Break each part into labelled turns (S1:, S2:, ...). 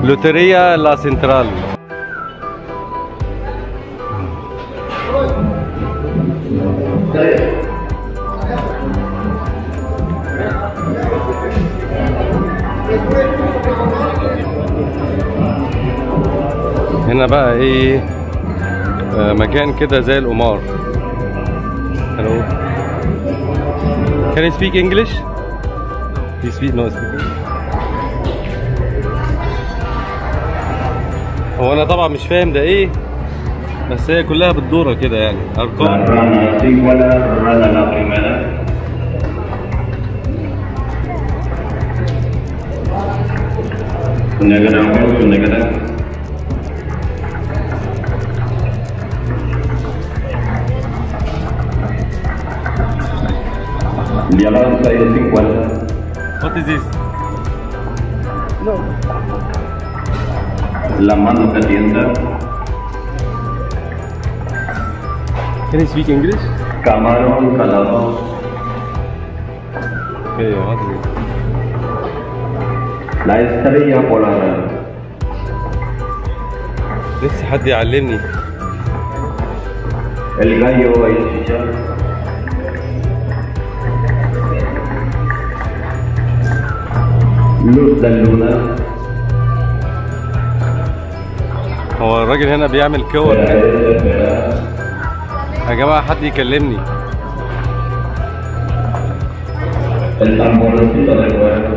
S1: Lotería La Central. هنا بقى ايه مكان كده زي القمار. Hello. Can you speak English? You speak no speak. هو انا طبعا مش فاهم ده ايه، بس هي كلها بالدورة كده يعني ارقام. What is this? No.
S2: La mano caliente.
S1: Can you speak English?
S2: Camarón calado.
S1: Okay, what is it?
S2: La estrella polar.
S1: نفسي حد يعلمني.
S2: El gallo chicha. Luz de luna.
S1: هو الراجل هنا بيعمل كور يا جماعة، حد يكلمني.
S2: El tamborcito de fuego.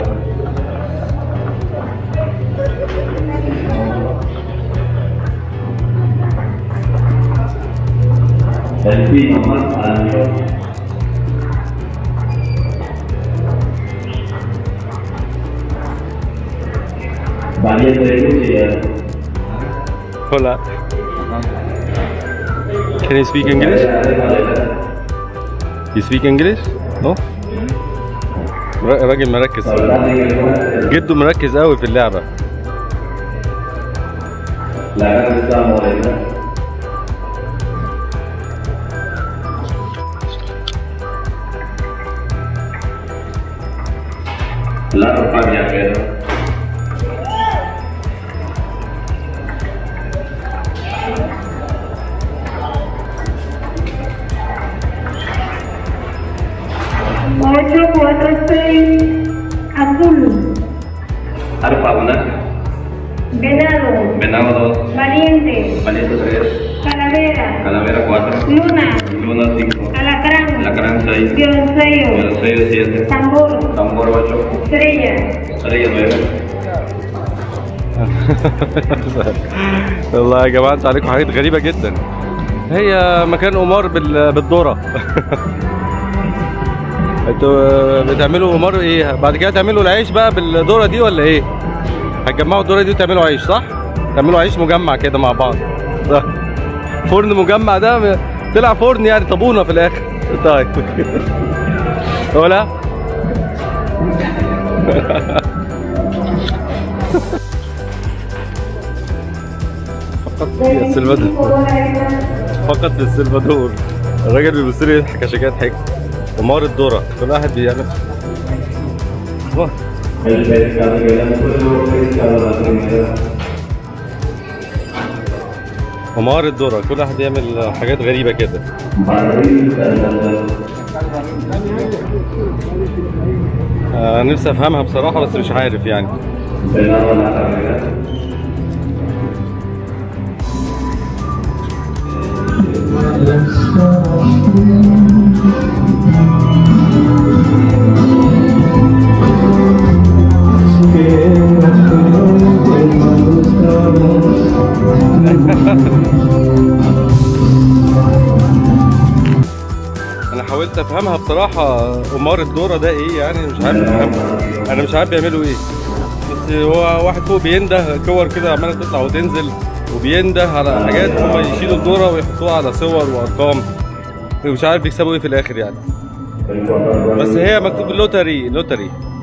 S2: El pino más alto. Valiente de Lucía.
S1: Hola. Can you speak English? You speak English? No? راجل مركز، جده مركز قوي في اللعبة.
S2: La ropa viajera.
S3: Ocho, 4, 6, azul.
S2: Arpa 1.
S3: Venado.
S2: Venado 2.
S3: Valiente.
S2: Valiente 3.
S3: Calavera.
S2: Calavera 4.
S3: Luna.
S2: Luna 5.
S3: Alacrán.
S2: Alacrán 6.
S3: Violoncello.
S2: Violoncello 7.
S3: Tambor.
S2: Tambor 8.
S3: Estrella.
S2: Estrella 9.
S1: والله يا جماعة انتوا عليكم حاجات غريبة جدا. هي مكان قمار بالدورة. انتوا بتعملوا قمار ايه؟ بعد كده تعملوا العيش بقى بالدورة دي ولا ايه؟ هتجمعوا الدورة دي وتعملوا عيش صح؟ تعملوا عيش مجمع كده مع بعض. فرن مجمع ده طلع فرن يعني طابونة في الآخر. طيب. ولا؟ فقط في السلفادور. فقط في السلفادور. الراجل بيبص لي يضحك عشان كده ضحكت. قمار الذرة، كل واحد بيعمل. قمار الذرة، كل واحد بيعمل حاجات غريبة كده. نفسي افهمها بصراحة بس مش عارف يعني. انا حاولت افهمها بصراحة، قمار الدورة ده ايه يعني، مش عارف افهمها. انا مش عارف بيعملوا ايه، بس هو واحد فوق بينده كور كده عمالة تطلع وتنزل، وبينده على حاجات هما يشيلوا الدورة ويحطوها على صور وارقام، مش عارف بيكسبوا ايه في الاخر يعني. بس هي مكتوب لوتري.